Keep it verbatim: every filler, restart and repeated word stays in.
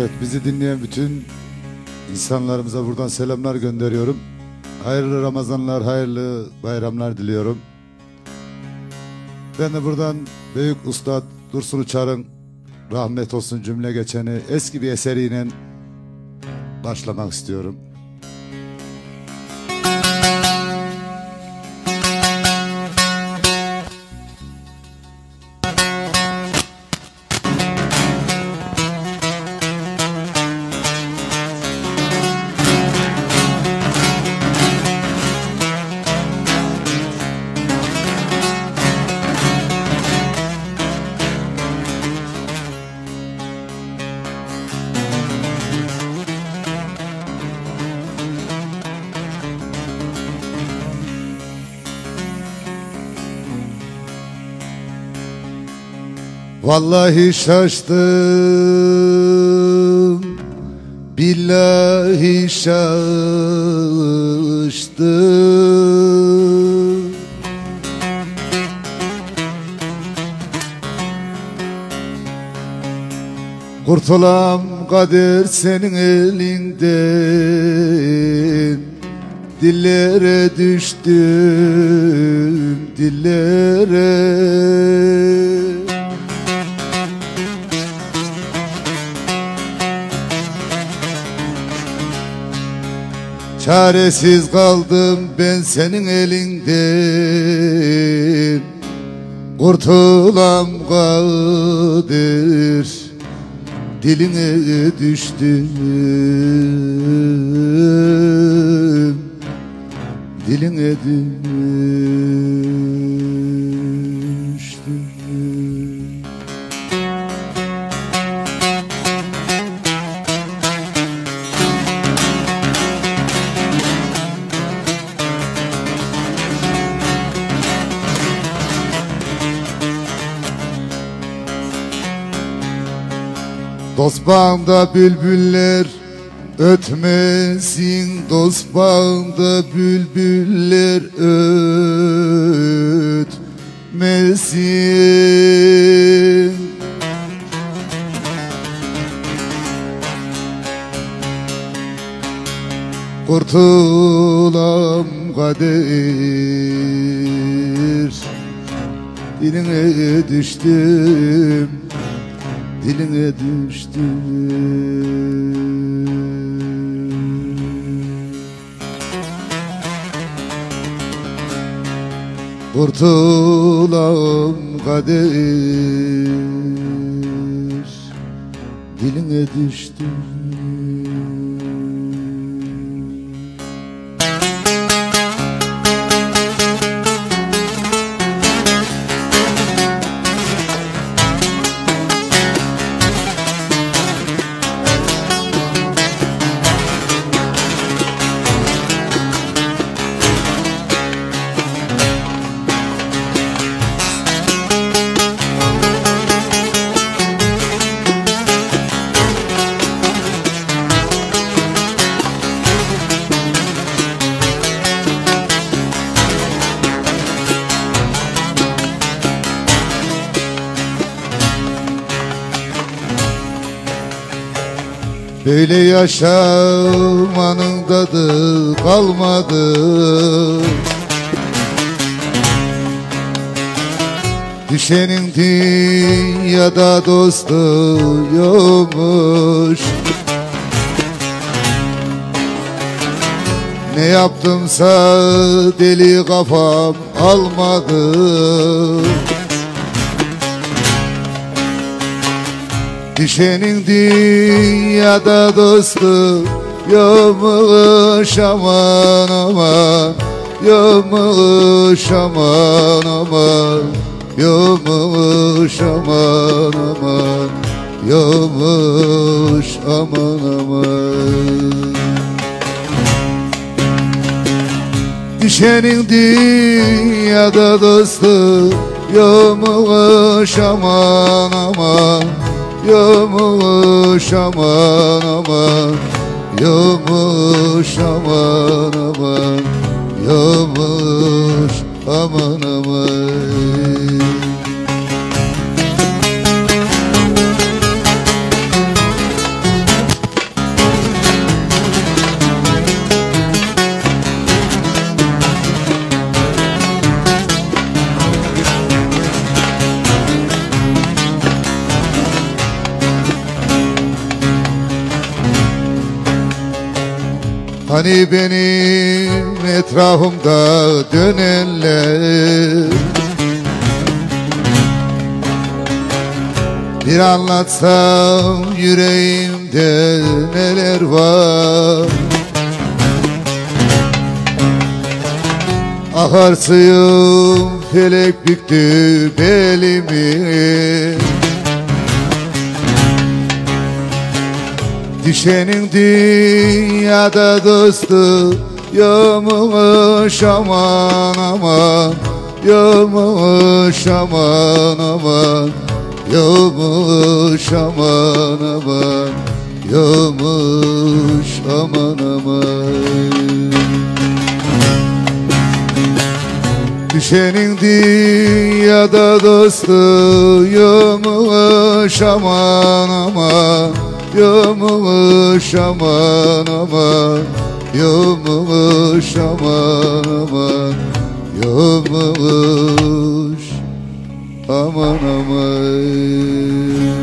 Evet, bizi dinleyen bütün insanlarımıza buradan selamlar gönderiyorum. Hayırlı Ramazanlar, hayırlı bayramlar diliyorum. Ben de buradan büyük Üstad Dursun Uçar'ın rahmet olsun cümle geçeni eski bir eseriyle başlamak istiyorum. Vallahi şaştım, billahi şaştım. Kurtulam kader senin elinden, dillere düştüm, dillere. Çaresiz kaldım ben senin elinden, kurtulam kader diline düştüm, diline düştüm. Dost bağında bülbüller ötmesin, dost bağında bülbüller ötmesin. Kurtulam kader diline düştüm, diline düştüm. Kurtulam kader diline düştüm. Böyle yaşamanın tadı kalmadı, düşenin dünyada dostu yokmuş. Ne yaptımsa deli kafam almadı, düşenin dünyada dostu yokmuş. Aman aman yokmuş, aman aman yokmuş, aman aman yokmuş, aman aman. Düşenin dünyada dostu yokmuş, aman aman yokmuş, aman aman yokmuş, aman aman yokmuş, aman aman. Hani benim etrafımda dönenler, bir anlatsam yüreğimde neler var. Akar suyum felek büktü belimi, düşenin dünyada dostu yokmuş aman aman, yokmuş aman aman, yokmuş aman aman, yokmuş aman aman. Düşenin dünyada dostu yokmuş aman aman, yokmuş aman aman, yokmuş aman aman, yokmuş aman aman.